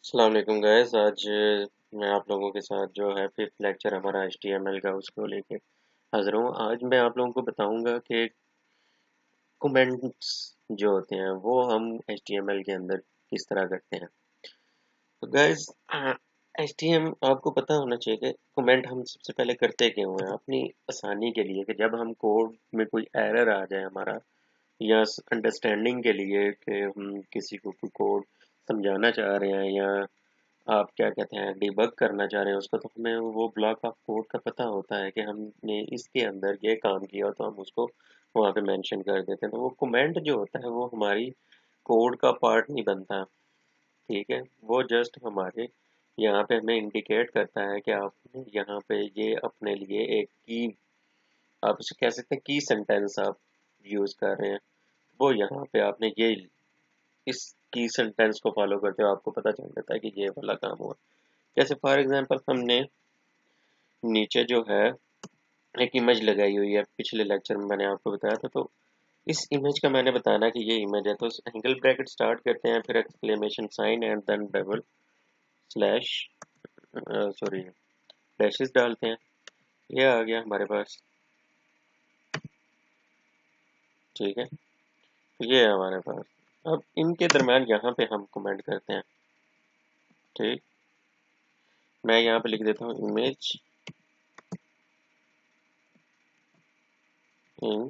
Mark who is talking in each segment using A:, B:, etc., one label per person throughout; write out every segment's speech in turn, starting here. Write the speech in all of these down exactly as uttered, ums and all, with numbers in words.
A: अस्सलाम वालेकुम गाइस। आज मैं आप लोगों के साथ जो है फिफ्थ लेक्चर हमारा एच टी एम एल का उसको लेके हाजिर हूँ। आज मैं आप लोगों को बताऊंगा कि कमेंट्स जो होते हैं वो हम एच टी एम एल के अंदर किस तरह करते हैं। तो गाइस, एच टी एम आपको पता होना चाहिए कि कमेंट हम सबसे पहले करते क्यों हैं। अपनी आसानी के लिए कि जब हम कोड में कोई एरर आ जाए हमारा, या अंडरस्टैंडिंग के लिए कि हम किसी को कोई कोड समझाना चाह रहे हैं, या आप क्या कहते हैं डिबग करना चाह रहे हैं उसको, तो हमें वो ब्लॉक ऑफ कोड का पता होता है कि हमने इसके अंदर ये काम किया, तो हम उसको वहाँ पे मेंशन कर देते हैं। तो वो कमेंट जो होता है वो हमारी कोड का पार्ट नहीं बनता, ठीक है। वो जस्ट हमारे यहाँ पे हमें इंडिकेट करता है कि आपने यहाँ पे ये अपने लिए एक की, आप उसे कह सकते हैं की सेंटेंस आप यूज़ कर रहे हैं। वो यहाँ पे आपने ये इस की सेंटेंस को फॉलो करते हो आपको पता चल जाता है कि ये वाला काम हुआ। जैसे फॉर एग्जांपल हमने नीचे जो है एक इमेज लगाई हुई है, पिछले लेक्चर में मैंने आपको बताया था। तो इस इमेज का मैंने बताना कि ये इमेज है, तो एंगल ब्रैकेट स्टार्ट करते हैं, फिर exclamation sign and then double slash sorry dashes डालते हैं। ये आ गया हमारे पास, ठीक है। तो ये है हमारे पास। अब इनके दरम्यान यहाँ पे हम कमेंट करते हैं, ठीक। मैं यहाँ पे लिख देता हूँ image in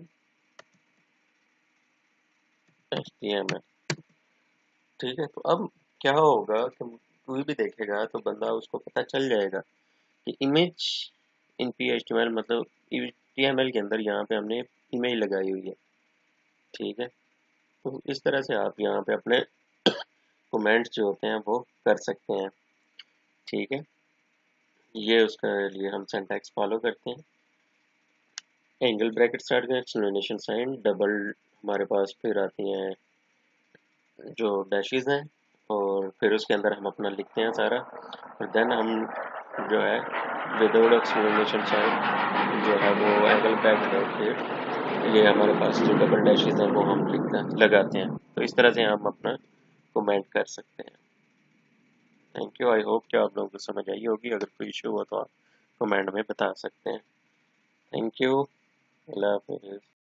A: H T M L, ठीक है। तो अब क्या होगा कि कोई भी देखेगा तो बंदा उसको पता चल जाएगा कि image in P H T M L मतलब एच टी एम एल के अंदर यहाँ पे हमने इमेज लगाई हुई है, ठीक है। तो इस तरह से आप यहाँ पे अपने कमेंट्स जो होते हैं वो कर सकते हैं, ठीक है। ये उसके लिए हम सिंटैक्स फॉलो करते हैं। एंगल ब्रैकेट स्टार्ट करें, एक्सक्लेमेशन साइन डबल, हमारे पास फिर आती हैं जो डैशेस हैं, और फिर उसके अंदर हम अपना लिखते हैं सारा। और देन हम जो है विदाउट एक्सक्लेमेशन साइन जो है वो एंगल ब्रैकेट है, फिर ये हमारे पास जो डबल डैशेस हैं वो हम लिखते लगाते हैं। तो इस तरह से हम अपना कमेंट कर सकते हैं। Thank you. आई होप कि आप लोगों को समझ आई होगी। अगर कोई इशू हो तो आप कमेंट में बता सकते हैं। Thank you. अल्लाह हाफिज़।